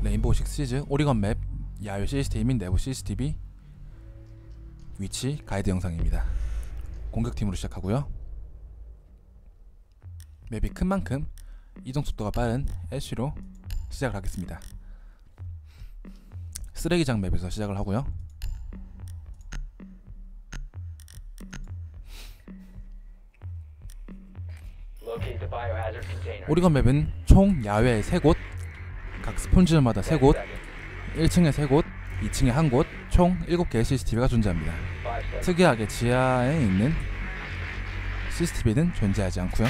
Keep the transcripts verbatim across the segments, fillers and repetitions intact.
레인보우 식스 시즈 오리건 맵 야외 씨씨티비 및 내부 씨씨티비 위치 가이드 영상입니다. 공격팀으로 시작하고요. 맵이 큰 만큼 이동 속도가 빠른 애쉬로 시작을 하겠습니다. 쓰레기장 맵에서 시작을 하고요. 오리건 맵은 총 야외 세 곳, 각 스폰지점마다 세 곳, 일 층에 세 곳, 이 층에 한 곳, 총 일곱 개의 씨씨티비가 존재합니다. 특이하게 지하에 있는 씨씨티비는 존재하지 않고요.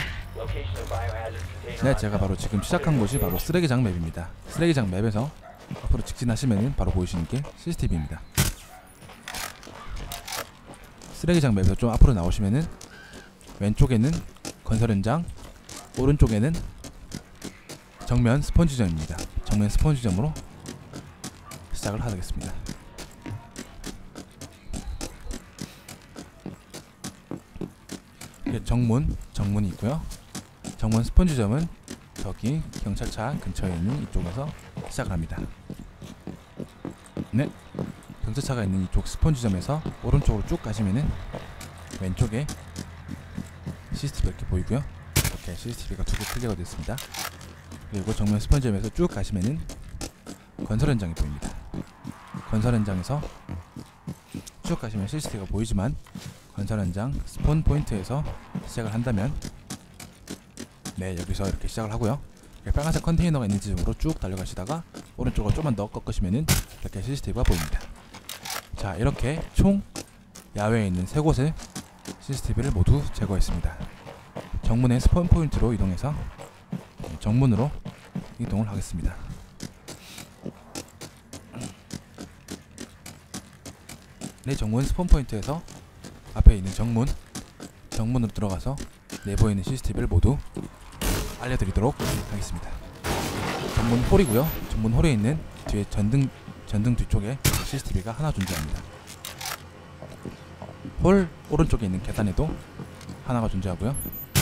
네, 제가 바로 지금 시작한 곳이 바로 쓰레기장 맵입니다. 쓰레기장 맵에서 앞으로 직진하시면 바로 보이시는 게 씨씨티비입니다. 쓰레기장 맵에서 좀 앞으로 나오시면은 왼쪽에는 건설 현장, 오른쪽에는 정면 스폰지점입니다. 정면 스폰지점으로 시작을 하겠습니다. 정문, 정문이 있고요. 정문 스폰지점은 저기 경찰차 근처에 있는 이쪽에서 시작을 합니다. 네, 경찰차가 있는 이쪽 스폰지점에서 오른쪽으로 쭉 가시면은 왼쪽에 씨씨티비가 이렇게 보이고요. 이렇게 씨씨티비가 두 개 클리어가 됐습니다. 그리고 정면 스폰지점에서 쭉 가시면은 건설 현장이 보입니다. 건설 현장에서 쭉 가시면 씨씨티비가 보이지만 건설 현장 스폰 포인트에서 시작을 한다면 네, 여기서 이렇게 시작을 하고요. 빨간색 컨테이너가 있는 지점으로 쭉 달려가시다가 오른쪽으로 좀만 더 꺾으시면은 이렇게 씨씨티비가 보입니다. 자, 이렇게 총 야외에 있는 세 곳의 씨씨티비를 모두 제거했습니다. 정문의 스폰 포인트로 이동해서 정문으로 이동을 하겠습니다. 네, 정문 스폰 포인트에서 앞에 있는 정문 정문으로 들어가서 내부에 있는 씨씨티비를 모두 알려드리도록 하겠습니다. 정문 홀이고요. 정문 홀에 있는 뒤에 전등 전등 뒤쪽에 씨씨티비가 하나 존재합니다. 홀 오른쪽에 있는 계단에도 하나가 존재하고요.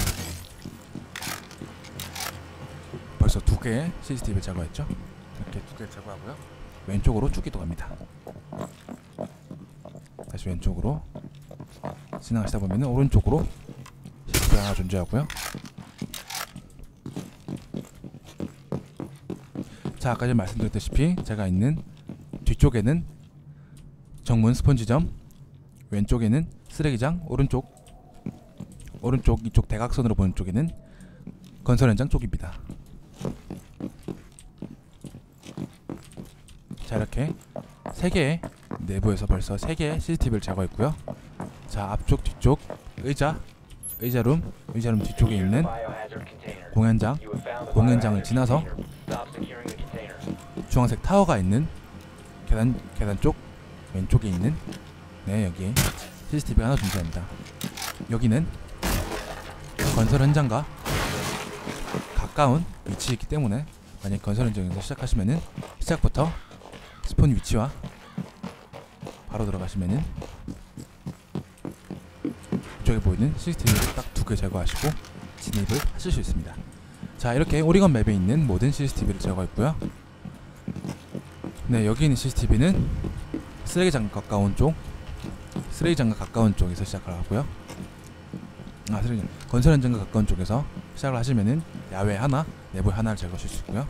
벌써 두 개의 씨씨티비를 제거했죠. 이렇게 두 개 제거하고요. 왼쪽으로 쭉 이동합니다. 다시 왼쪽으로 지나가시다 보면 오른쪽으로 씨씨티비 하나 존재하고요. 자, 아까 전에 말씀드렸다시피 제가 있는 뒤쪽에는 정문 스폰지점, 왼쪽에는 쓰레기장, 오른쪽 오른쪽 이쪽 대각선으로 보는 쪽에는 건설 현장 쪽입니다. 자, 이렇게 세 개의 내부에서 벌써 세 개의 씨씨티비를 제거했고요. 자, 앞쪽 뒤쪽 의자 의자룸 의자룸 뒤쪽에 있는 공연장 공연장을 지나서 주황색 타워가 있는 계단 계단 쪽 왼쪽에 있는 네, 여기에 씨씨티비가 하나 존재합니다. 여기는 건설 현장과 가까운 위치에 있기 때문에 만약 건설 현장에서 시작하시면은 시작부터 스폰 위치와 바로 들어가시면은 이쪽에 보이는 씨씨티비를 딱 두 개 제거하시고 진입을 하실 수 있습니다. 자, 이렇게 오리건 맵에 있는 모든 씨씨티비를 제거했고요. 네, 여기 있는 씨씨티비는 쓰레기장과 가까운 쪽 쓰레기장과 가까운 쪽에서 시작을 하고요. 아, 쓰레기장 건설 현장과 가까운 쪽에서 시작을 하시면은 야외 하나, 내부 하나를 제거하실 수 있고요.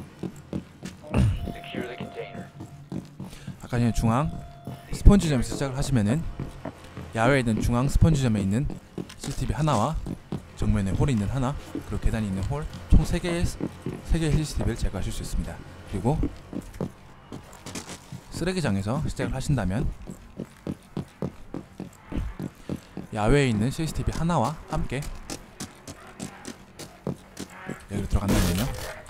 아까 전에 중앙 스폰지점에서 시작을 하시면은 야외에 있는 중앙 스폰지점에 있는 씨씨티비 하나와 정면에 홀이 있는 하나, 그리고 계단이 있는 홀 총 세 개의 세 개의 씨씨티비를 제거하실 수 있습니다. 그리고 쓰레기장에서 시작을 하신다면 야외에 있는 씨씨티비 하나와 함께 여기로 들어간다면요,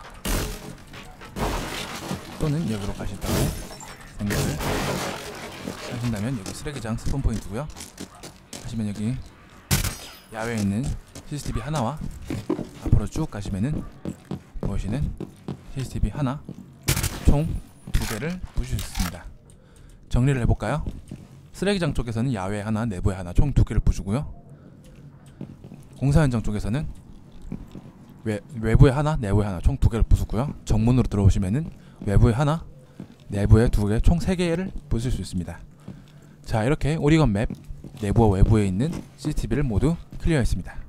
또는 여기로 가신다고 생각을 하신다면 여기 쓰레기장 스폰 포인트고요. 하시면 여기 야외에 있는 씨씨티비 하나와 앞으로 쭉 가시면은 보시는 씨씨티비 하나 총 두 개를 보실 수 있습니다. 정리를 해볼까요? 쓰레기장 쪽에서는 야외 하나, 내부에 하나 총 두 개를 부수고요. 공사 현장 쪽에서는 외, 외부에 하나, 내부에 하나 총 두 개를 부수고요. 정문으로 들어오시면은 외부에 하나, 내부에 두 개, 총 세 개를 부술 수 있습니다. 자, 이렇게 오리건 맵 내부와 외부에 있는 씨씨티비를 모두 클리어했습니다.